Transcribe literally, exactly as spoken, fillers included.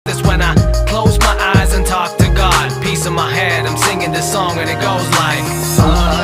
That's when I close my eyes and talk to God. Peace in my head, I'm singing this song and it goes like,